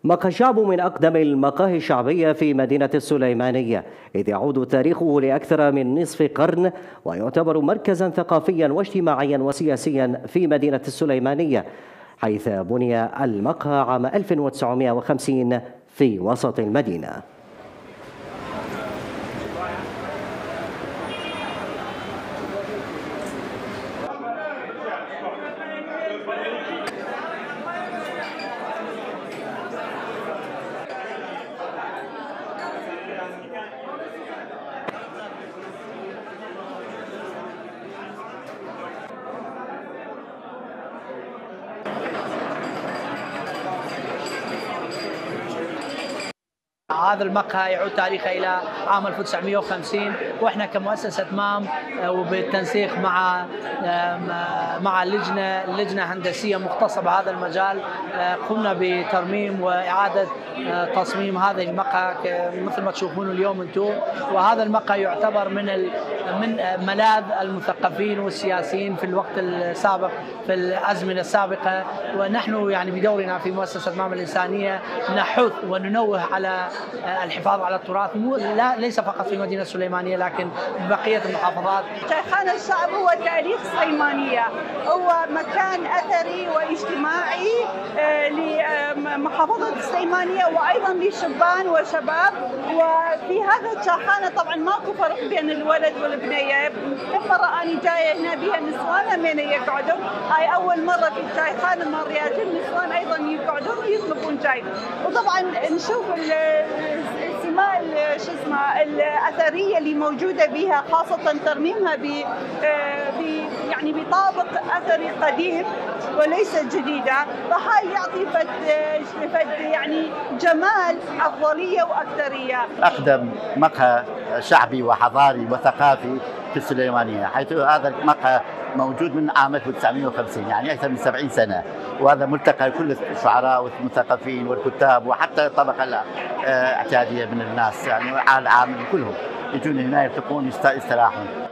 مقهى الشعب من أقدم المقاهي الشعبية في مدينة السليمانية، إذ يعود تاريخه لأكثر من نصف قرن، ويعتبر مركزا ثقافيا واجتماعيا وسياسيا في مدينة السليمانية، حيث بني المقهى عام 1950 في وسط المدينة. هذا المقهى يعود تاريخه إلى عام 1950، وإحنا كمؤسسة مام وبالتنسيق مع لجنة هندسية مختصة بهذا المجال قمنا بترميم وإعادة تصميم هذا المقهى مثل ما تشوفونه اليوم أنتم. وهذا المقهى يعتبر من ملاذ المثقفين والسياسيين في الوقت السابق في الأزمنة السابقة، ونحن يعني بدورنا في مؤسسة مام الإنسانية نحث وننوه على الحفاظ على التراث، ليس فقط في مدينة السليمانية لكن بقية المحافظات. شيخان الشعب هو تاريخ السليمانية، هو مكان أثري واجتماعي لمحافظة السليمانية وأيضا للشبان وشباب. وفي هذا الشيخانة طبعا ماكو فرق بين الولد والبنية، كل مرة أنا جاية هنا بها نسوان من يقعدون، هاي أول مرة في الشيخانة المريات النسوان أيضا يقعدون ويطلبون شاي. وطبعا نشوف السماء الأثرية اللي موجودة بها، خاصة ترميمها يعني بطابق أثري قديم وليس جديدة، فهاي يعطي فد يعني جمال أفضلية وأكثرية. أقدم مقهى شعبي وحضاري وثقافي في السليمانية، حيث هذا المقهى موجود من عام 1950، يعني أكثر من 70 سنة، وهذا ملتقى كل الشعراء والمثقفين والكتاب وحتى الطبقة الاعتيادية من الناس، يعني على العام كلهم يجون هنا يلتقون يستراحون.